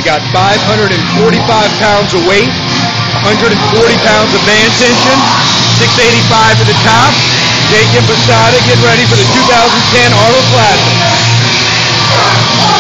got 545 pounds of weight, 140 pounds of man tension, 685 at the top. Jake Impastato getting ready for the 2010 Auto Classic.